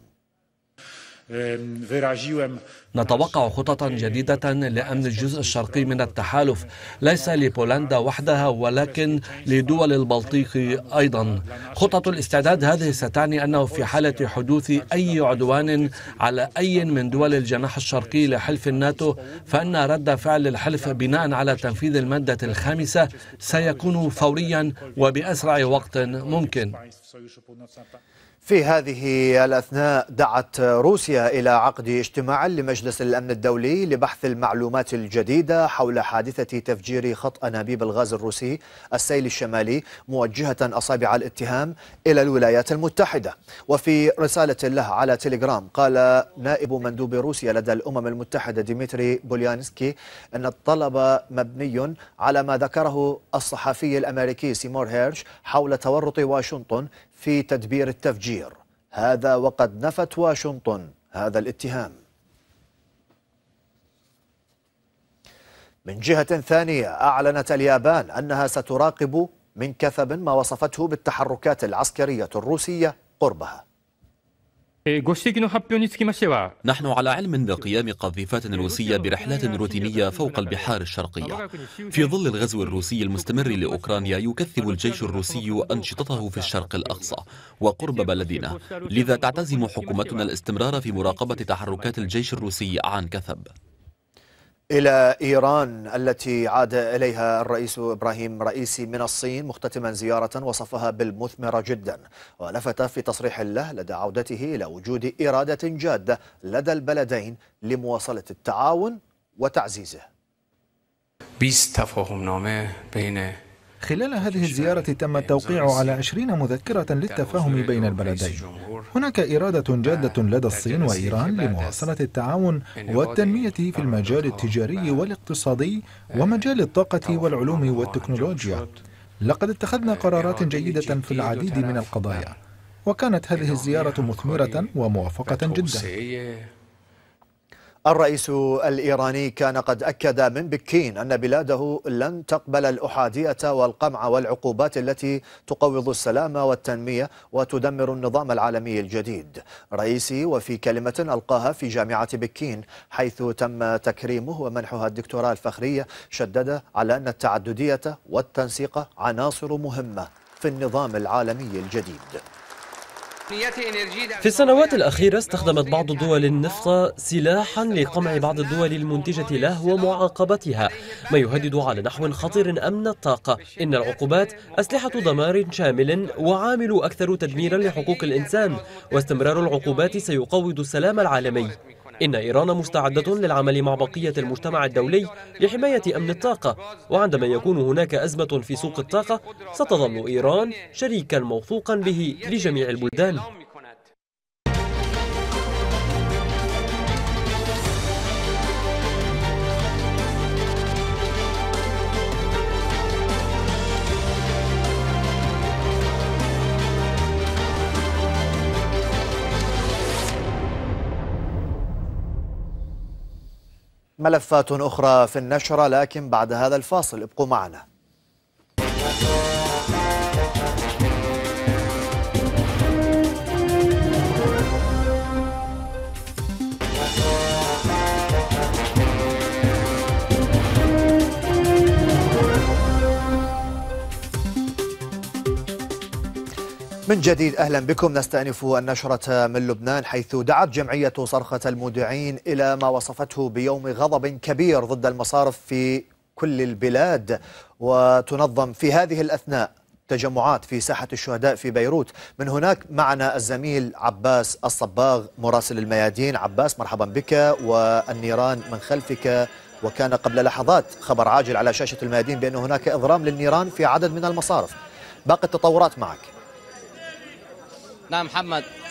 Speaker 21: نتوقع خططا جديدة لأمن الجزء الشرقي من التحالف، ليس لبولندا وحدها ولكن لدول البلطيق أيضا. خطط الاستعداد هذه ستعني أنه في حالة حدوث أي عدوان على أي من دول الجناح الشرقي لحلف الناتو فإن رد فعل الحلف بناء على تنفيذ المادة الخامسة سيكون فوريا وبأسرع وقت ممكن.
Speaker 1: في هذه الأثناء دعت روسيا إلى عقد اجتماع لمجلس الأمن الدولي لبحث المعلومات الجديدة حول حادثة تفجير خط أنابيب الغاز الروسي السيل الشمالي، موجهة أصابع الاتهام إلى الولايات المتحدة. وفي رسالة له على تيليجرام قال نائب مندوب روسيا لدى الأمم المتحدة ديمتري بوليانسكي أن الطلب مبني على ما ذكره الصحفي الأمريكي سيمور هيرش حول تورط واشنطن في تدبير التفجير، هذا وقد نفت واشنطن هذا الاتهام. من جهة ثانية أعلنت اليابان أنها ستراقب من كثب ما وصفته بالتحركات العسكرية الروسية قربها.
Speaker 22: نحن على علم بقيام قاذفات روسية برحلات روتينية فوق البحار الشرقية. في ظل الغزو الروسي المستمر لأوكرانيا يكثف الجيش الروسي أنشطته في الشرق الأقصى وقرب بلدنا، لذا تعتزم حكومتنا الاستمرار في مراقبة تحركات الجيش الروسي عن كثب.
Speaker 1: إلى إيران التي عاد إليها الرئيس إبراهيم رئيسي من الصين مختتما زيارة وصفها بالمثمرة جدا، ولفت في تصريح له لدى عودته إلى وجود إرادة جادة لدى البلدين لمواصلة التعاون وتعزيزه.
Speaker 23: خلال هذه الزيارة تم التوقيع على 20 مذكرة للتفاهم بين البلدين. هناك إرادة جادة لدى الصين وإيران لمواصلة التعاون والتنمية في المجال التجاري والاقتصادي ومجال الطاقة والعلوم والتكنولوجيا. لقد اتخذنا قرارات جيدة في العديد من القضايا، وكانت هذه الزيارة مثمرة وموفقة جدا.
Speaker 1: الرئيس الإيراني كان قد أكد من بكين أن بلاده لن تقبل الأحادية والقمع والعقوبات التي تقوض السلام والتنمية وتدمر النظام العالمي الجديد. رئيسي وفي كلمة ألقاها في جامعة بكين حيث تم تكريمه ومنحها الدكتوراه الفخرية شدد على أن التعددية والتنسيق عناصر مهمة في النظام العالمي الجديد.
Speaker 24: في السنوات الأخيرة استخدمت بعض دول النفط سلاحا لقمع بعض الدول المنتجة له ومعاقبتها، ما يهدد على نحو خطير أمن الطاقة. إن العقوبات أسلحة دمار شامل وعامل أكثر تدميرا لحقوق الإنسان، واستمرار العقوبات سيقوض السلام العالمي. إن إيران مستعدة للعمل مع بقية المجتمع الدولي لحماية أمن الطاقة، وعندما يكون هناك أزمة في سوق الطاقة ستظل إيران شريكا موثوقا به لجميع البلدان.
Speaker 1: ملفات أخرى في النشرة لكن بعد هذا الفاصل، ابقوا معنا. من جديد أهلا بكم. نستأنف النشرة من لبنان، حيث دعت جمعية صرخة المودعين إلى ما وصفته بيوم غضب كبير ضد المصارف في كل البلاد، وتنظم في هذه الأثناء تجمعات في ساحة الشهداء في بيروت. من هناك معنا الزميل عباس الصباغ مراسل الميادين. عباس مرحبا بك. والنيران من خلفك، وكان قبل لحظات خبر عاجل على شاشة الميادين بأن هناك إضرام للنيران في عدد من المصارف. باقي التطورات معك.
Speaker 25: نعم محمد،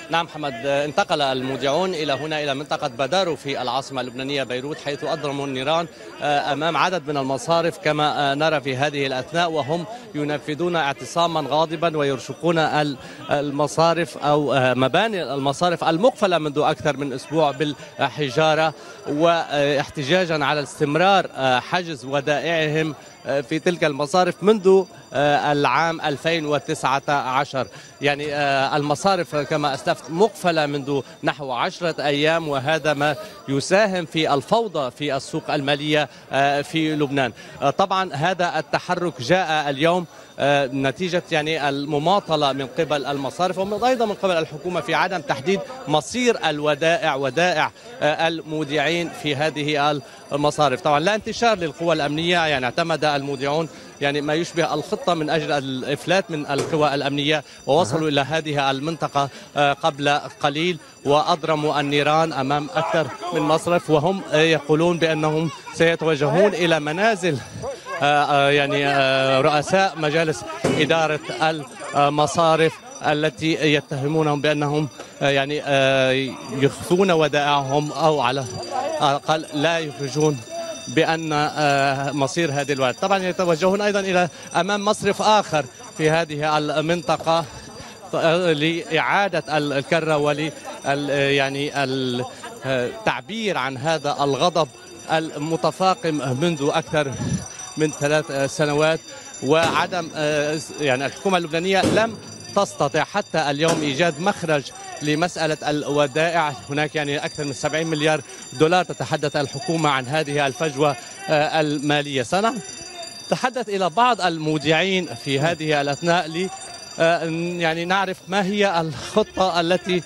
Speaker 3: نعم محمد، انتقل المودعون إلى هنا إلى منطقة بادارو في العاصمة اللبنانية بيروت، حيث أضرموا النيران أمام عدد من المصارف كما نرى في هذه الأثناء، وهم ينفذون اعتصاما غاضبا ويرشقون المصارف أو مباني المصارف المقفلة منذ أكثر من أسبوع بالحجارة، واحتجاجا على استمرار حجز ودائعهم في تلك المصارف منذ العام 2019. يعني المصارف كما أسلفت مقفلة منذ نحو 10 أيام، وهذا ما يساهم في الفوضى في السوق المالية في لبنان. طبعا هذا التحرك جاء اليوم نتيجة يعني المماطلة من قبل المصارف وأيضا من قبل الحكومة في عدم تحديد مصير ودائع المودعين في هذه المصارف. طبعا لا انتشار للقوى الأمنية، يعني اعتمد المودعون يعني ما يشبه الخطة من أجل الإفلات من القوى الأمنية، ووصلوا إلى هذه المنطقة قبل قليل وأضرموا النيران أمام أكثر من مصرف، وهم يقولون بأنهم سيتوجهون إلى منازل يعني رؤساء مجالس إدارة المصارف التي يتهمونهم بأنهم يعني يخفون ودائعهم أو على الأقل لا يخرجون بأن مصير هذه الولايات. طبعا يتوجهون أيضا إلى أمام مصرف آخر في هذه المنطقة لإعادة الكرة ول يعني التعبير عن هذا الغضب المتفاقم منذ أكثر من 3 سنوات، وعدم يعني الحكومة اللبنانية لم تستطع حتى اليوم إيجاد مخرج لمسألة الودائع. هناك يعني أكثر من 70 مليار دولار تتحدث الحكومة عن هذه الفجوة المالية. سنتحدث إلى بعض المودعين في هذه الأثناء لي يعني نعرف ما هي الخطة التي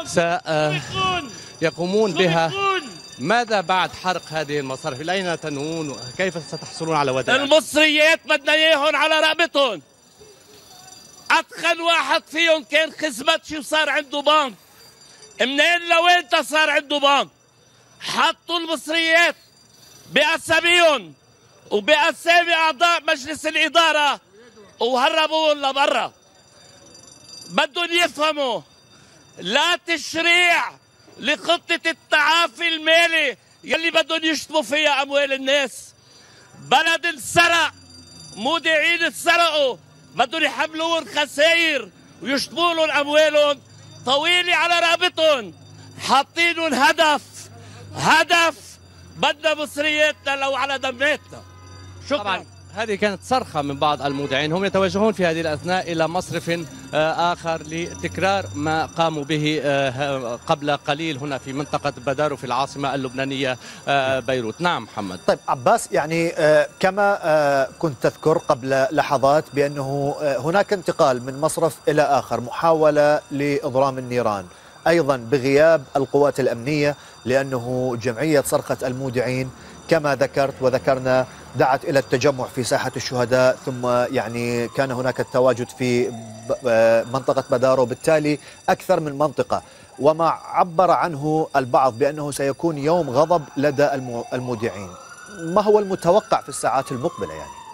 Speaker 3: سيقومون بها. ماذا بعد حرق هذه المصارف؟ إلى أين تنوون؟ كيف ستحصلون على ودائع؟
Speaker 4: المصريات بدنا إياهم على رقبتهم. أتخن واحد فيهم كان خزمتشي وصار عنده بنك. منين لوين صار عنده بنك؟ حطوا المصريات بأساميهم وبأسامي أعضاء مجلس الإدارة وهربوهم لبرا. بدهم يفهموا لا تشريع لخطة التعافي المالي يلي بدهم يشطبوا فيها أموال الناس. بلد انسرق، مودعين اتسرقوا، بدهم يحملون خسائر ويشطبوا لهم أموالهم طويلة على رقبتهم. حاطين هدف بدنا مصرياتنا لو على دماتنا. شكرا.
Speaker 3: طبعا هذه كانت صرخة من بعض المودعين، هم يتوجهون في هذه الأثناء إلى مصرف آخر لتكرار ما قاموا به قبل قليل هنا في منطقة بادارو في العاصمة اللبنانية بيروت. نعم محمد.
Speaker 1: طيب عباس، يعني كما كنت تذكر قبل لحظات بأنه هناك انتقال من مصرف إلى آخر، محاولة لإضرام النيران أيضا بغياب القوات الأمنية، لأنه جمعية صرخة المودعين كما ذكرت وذكرنا دعت إلى التجمع في ساحة الشهداء، ثم يعني كان هناك التواجد في منطقة بادارو، بالتالي أكثر من منطقة، وما عبر عنه البعض بأنه سيكون يوم غضب لدى المودعين. ما هو المتوقع في الساعات المقبلة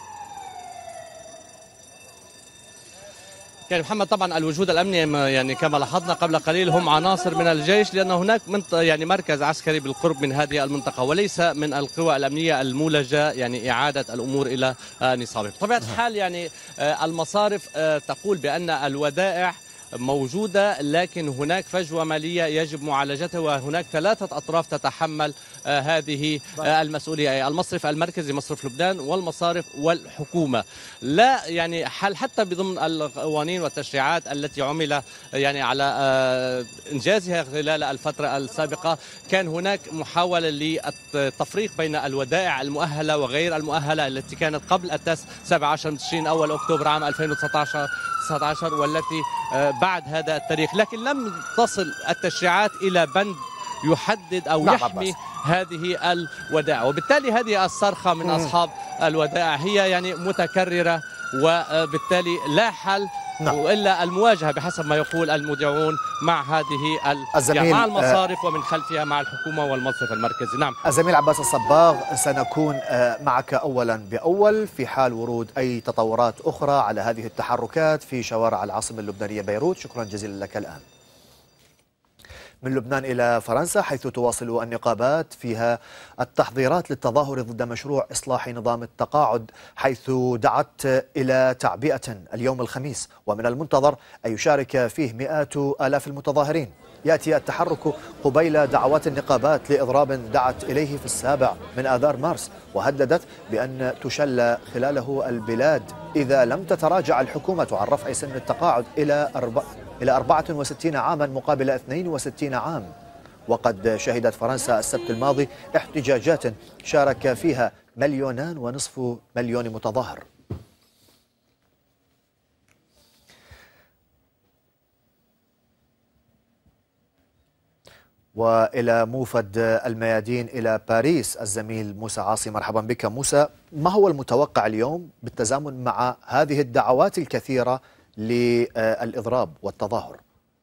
Speaker 3: يعني محمد؟ طبعا الوجود الامني يعني كما لاحظنا قبل قليل هم عناصر من الجيش، لان هناك يعني مركز عسكري بالقرب من هذه المنطقه، وليس من القوى الامنيه المولجه يعني اعاده الامور الى نصابها. بطبيعه الحال يعني المصارف تقول بان الودائع موجودة، لكن هناك فجوة مالية يجب معالجتها، وهناك 3 أطراف تتحمل هذه المسؤولية: المصرف المركزي مصرف لبنان والمصارف والحكومة. لا يعني حل حتى بضمن القوانين والتشريعات التي عمل يعني على إنجازها خلال الفترة السابقة، كان هناك محاولة للتفريق بين الودائع المؤهلة وغير المؤهلة التي كانت قبل 17 تشرين أول أكتوبر عام 2019 والتي بعد هذا التاريخ، لكن لم تصل التشريعات إلى بند يحدد أو يحمي هذه الودائع، وبالتالي هذه الصرخة من أصحاب الودائع هي يعني متكررة، وبالتالي لا حل وإلا المواجهة بحسب ما يقول المودعون مع هذه يعني مع المصارف ومن خلفها مع الحكومة والمصرف المركزي. نعم
Speaker 1: الزميل عباس الصباغ، سنكون معك أولا بأول في حال ورود أي تطورات أخرى على هذه التحركات في شوارع العاصمة اللبنانية بيروت. شكرا جزيلا لك الآن. من لبنان إلى فرنسا، حيث تواصل النقابات فيها التحضيرات للتظاهر ضد مشروع إصلاح نظام التقاعد، حيث دعت إلى تعبئة اليوم الخميس، ومن المنتظر أن يشارك فيه مئات آلاف المتظاهرين. يأتي التحرك قبيل دعوات النقابات لإضراب دعت إليه في 7 من آذار مارس، وهددت بأن تشل خلاله البلاد إذا لم تتراجع الحكومة عن رفع سن التقاعد إلى 64 عاما مقابل 62 عام. وقد شهدت فرنسا السبت الماضي احتجاجات شارك فيها 2.5 مليون متظاهر. وإلى موفد الميادين إلى باريس الزميل موسى عاصي. مرحبا بك موسى. ما هو المتوقع اليوم بالتزامن مع هذه الدعوات الكثيرة للإضراب والتظاهر؟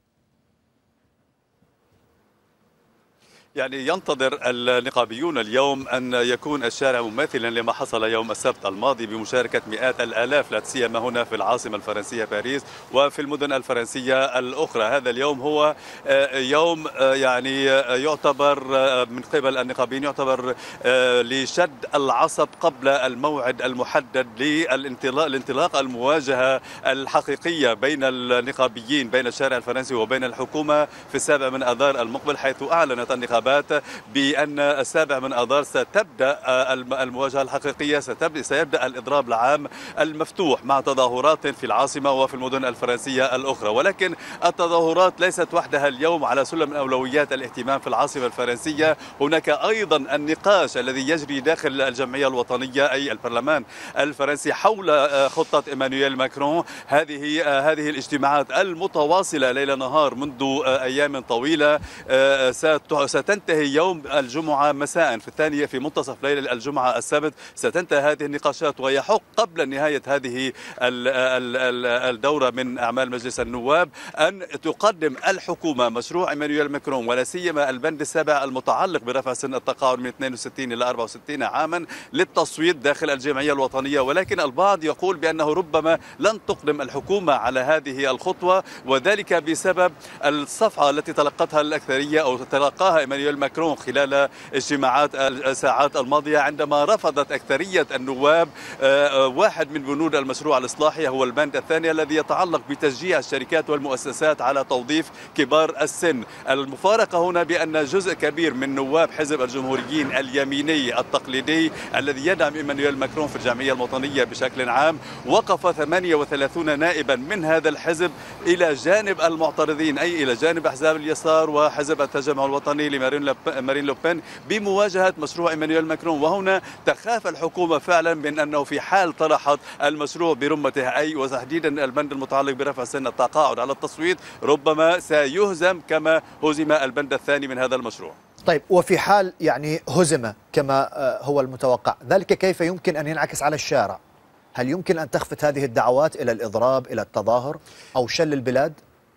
Speaker 5: يعني ينتظر النقابيون اليوم أن يكون الشارع مماثلا لما حصل يوم السبت الماضي بمشاركة مئات الآلاف، لا سيما هنا في العاصمة الفرنسية باريس وفي المدن الفرنسية الأخرى. هذا اليوم هو يوم يعني يعتبر من قبل النقابيين يعتبر لشد العصب قبل الموعد المحدد للانطلاق المواجهة الحقيقية بين النقابيين بين الشارع الفرنسي وبين الحكومة في 7 من آذار المقبل، حيث أعلنت النقابات بأن 7 من آذار ستبدأ المواجهة الحقيقية، سيبدأ الإضراب العام المفتوح مع تظاهرات في العاصمة وفي المدن الفرنسية الأخرى. ولكن التظاهرات ليست وحدها اليوم على سلم أولويات الاهتمام في العاصمة الفرنسية. هناك أيضا النقاش الذي يجري داخل الجمعية الوطنية أي البرلمان الفرنسي حول خطة إيمانويل ماكرون. هذه الاجتماعات المتواصلة ليل نهار منذ أيام طويلة ستنتهي يوم الجمعة مساء في منتصف ليلة الجمعة السبت ستنتهي هذه النقاشات، ويحق قبل نهاية هذه الدورة من أعمال مجلس النواب أن تقدم الحكومة مشروع إيمانويل ماكرون ولا سيما البند السابع المتعلق برفع سن التقاعد من 62 إلى 64 عاما للتصويت داخل الجمعية الوطنية. ولكن البعض يقول بأنه ربما لن تقدم الحكومة على هذه الخطوة، وذلك بسبب الصفعة التي تلقتها الأكثرية أو تلقاها إيمانويل ماكرون خلال اجتماعات الساعات الماضية، عندما رفضت أكثرية النواب واحد من بنود المشروع الإصلاحي هو البند الثاني الذي يتعلق بتشجيع الشركات والمؤسسات على توظيف كبار السن. المفارقة هنا بأن جزء كبير من نواب حزب الجمهوريين اليميني التقليدي الذي يدعم إيمانويل ماكرون في الجمعية الوطنية بشكل عام وقف 38 نائبا من هذا الحزب إلى جانب المعترضين، أي إلى جانب أحزاب اليسار وحزب التجمع الوطني لمارين لوبين بمواجهة مشروع إيمانويل ماكرون. وهنا تخاف الحكومة فعلا من أنه في حال طرحت المشروع برمته أي وتحديدا البند المتعلق برفع سن التقاعد على التصويت ربما سيهزم كما هزم البند الثاني من هذا المشروع.
Speaker 1: طيب، وفي حال يعني هزم كما هو المتوقع، ذلك كيف يمكن أن ينعكس على الشارع؟ هل يمكن أن تخفت هذه الدعوات إلى الإضراب إلى التظاهر أو شل البلاد؟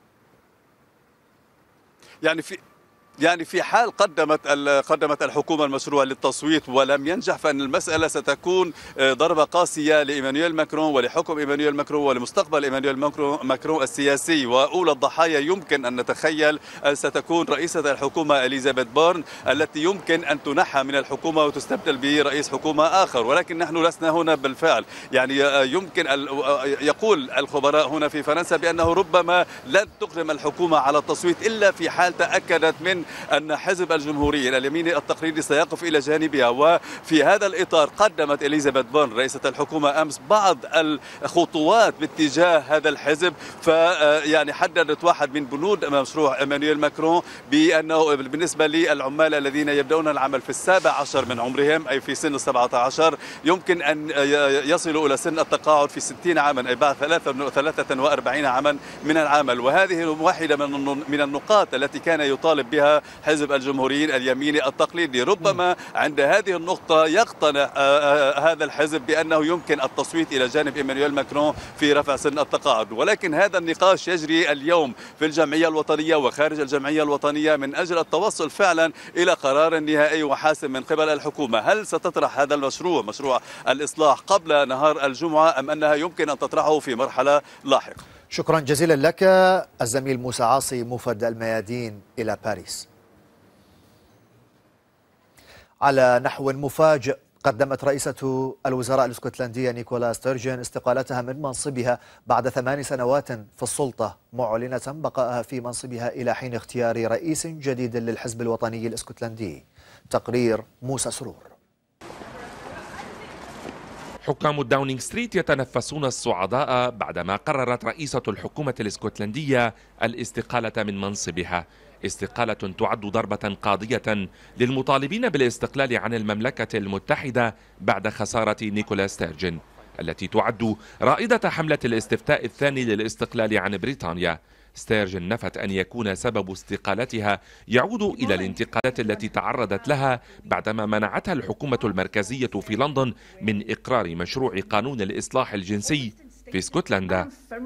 Speaker 5: يعني في حال قدمت الحكومة المشروع للتصويت ولم ينجح، فإن المسألة ستكون ضربة قاسية لإيمانويل ماكرون ولحكم إيمانويل ماكرون ولمستقبل إيمانويل ماكرون السياسي. وأولى الضحايا يمكن أن نتخيل ستكون رئيسة الحكومة إليزابيث بورن التي يمكن أن تنحى من الحكومة وتستبدل برئيس حكومة آخر. ولكن نحن لسنا هنا بالفعل، يعني يمكن يقول الخبراء هنا في فرنسا بأنه ربما لن تقدم الحكومة على التصويت إلا في حال تأكدت من أن حزب الجمهوريين اليميني التقليدي سيقف إلى جانبها. وفي هذا الإطار قدمت إليزابيث بورن رئيسة الحكومة أمس بعض الخطوات باتجاه هذا الحزب، فيعني حددت واحد من بنود مشروع إيمانويل ماكرون بأنه بالنسبة للعمال الذين يبدأون العمل في 17 من عمرهم أي في سن 17 يمكن أن يصلوا إلى سن التقاعد في 60 عاما أي بعد 43 عاما من العمل. وهذه واحدة من النقاط التي كان يطالب بها حزب الجمهوريين اليميني التقليدي. ربما عند هذه النقطة يقتنع هذا الحزب بأنه يمكن التصويت إلى جانب إيمانويل ماكرون في رفع سن التقاعد. ولكن هذا النقاش يجري اليوم في الجمعية الوطنية وخارج الجمعية الوطنية من أجل التوصل فعلا إلى قرار نهائي وحاسم من قبل الحكومة. هل ستطرح هذا المشروع مشروع الإصلاح قبل نهار الجمعة أم أنها يمكن أن تطرحه في مرحلة لاحقة؟
Speaker 1: شكرا جزيلا لك الزميل موسى عاصي موفد الميادين إلى باريس. على نحو مفاجئ قدمت رئيسة الوزراء الاسكتلندية نيكولا ستيرجن استقالتها من منصبها بعد 8 سنوات في السلطة، معلنة بقائها في منصبها إلى حين اختيار رئيس جديد للحزب الوطني الاسكتلندي. تقرير موسى سرور.
Speaker 7: حكام داونينغ ستريت يتنفسون الصعداء بعدما قررت رئيسة الحكومة الاسكتلندية الاستقالة من منصبها، استقالة تعد ضربة قاضية للمطالبين بالاستقلال عن المملكة المتحدة بعد خسارة نيكولا ستيرجن التي تعد رائدة حملة الاستفتاء الثاني للاستقلال عن بريطانيا. ستيرجن نفت أن يكون سبب استقالتها يعود إلى الانتقادات التي تعرضت لها بعدما منعتها الحكومة المركزية في لندن من إقرار مشروع قانون الإصلاح الجنسي في اسكتلندا.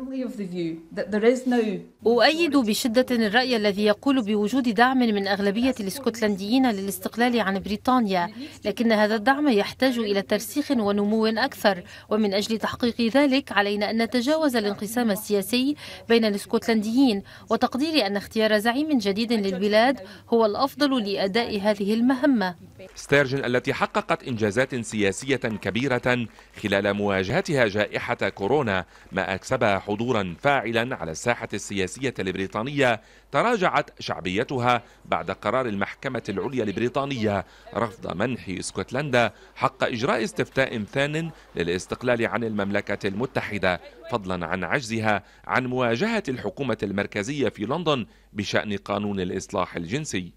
Speaker 8: أؤيد بشدة الرأي الذي يقول بوجود دعم من أغلبية الاسكتلنديين للاستقلال عن بريطانيا، لكن هذا الدعم يحتاج إلى ترسيخ ونمو أكثر، ومن أجل تحقيق ذلك علينا أن نتجاوز الانقسام السياسي بين الاسكتلنديين وتقدير أن اختيار زعيم جديد للبلاد هو الأفضل لأداء هذه المهمة.
Speaker 7: ستيرجن التي حققت إنجازات سياسية كبيرة خلال مواجهتها جائحة كورونا ما أكسبها حضورا فاعلا على الساحة السياسية البريطانية، تراجعت شعبيتها بعد قرار المحكمة العليا البريطانية رفض منح اسكتلندا حق إجراء استفتاء ثان للاستقلال عن المملكة المتحدة، فضلا عن عجزها عن مواجهة الحكومة المركزية في لندن بشأن قانون الإصلاح الجنسي.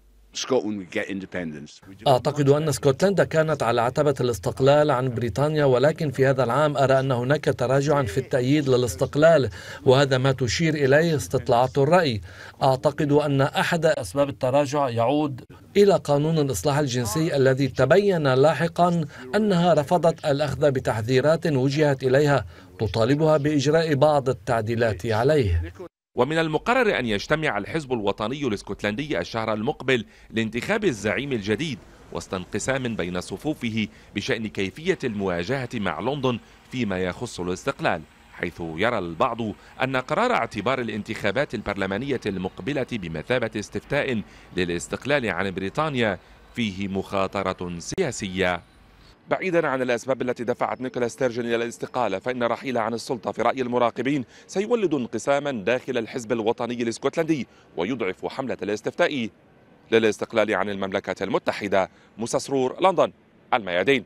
Speaker 21: أعتقد أن اسكتلندا كانت على عتبة الاستقلال عن بريطانيا، ولكن في هذا العام أرى أن هناك تراجعا في التأييد للاستقلال، وهذا ما تشير إليه استطلاعات الرأي. أعتقد أن أحد أسباب التراجع يعود إلى قانون الإصلاح الجنسي الذي تبين لاحقا أنها رفضت الأخذ بتحذيرات وجهت إليها تطالبها بإجراء بعض التعديلات عليه.
Speaker 7: ومن المقرر أن يجتمع الحزب الوطني الاسكتلندي الشهر المقبل لانتخاب الزعيم الجديد وسط انقسام بين صفوفه بشأن كيفية المواجهة مع لندن فيما يخص الاستقلال، حيث يرى البعض أن قرار اعتبار الانتخابات البرلمانية المقبلة بمثابة استفتاء للاستقلال عن بريطانيا فيه مخاطرة سياسية. بعيدا عن الأسباب التي دفعت نيكولا ستيرجن إلى الاستقالة، فإن رحيله عن السلطة في رأي المراقبين سيولد انقساما داخل الحزب الوطني الاسكتلندي ويضعف حملة الاستفتاء للاستقلال عن المملكة المتحدة. موسى سرور، لندن، الميادين.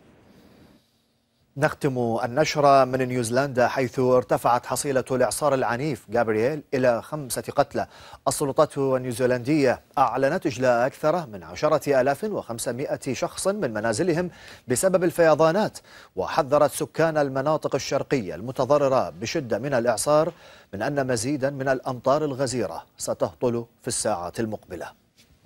Speaker 1: نختم النشرة من نيوزيلندا، حيث ارتفعت حصيلة الإعصار العنيف جابرييل إلى 5 قتلى. السلطات النيوزيلندية أعلنت إجلاء أكثر من 10,500 شخص من منازلهم بسبب الفيضانات، وحذرت سكان المناطق الشرقية المتضررة بشدة من الإعصار من أن مزيدا من الأمطار الغزيرة ستهطل في الساعات المقبلة.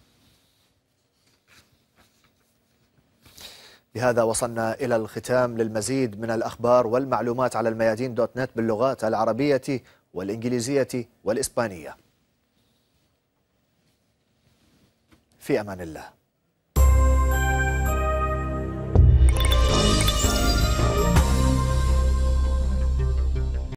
Speaker 1: بهذا وصلنا إلى الختام. للمزيد من الأخبار والمعلومات على الميادين.net باللغات العربية والإنجليزية والإسبانية. في أمان الله.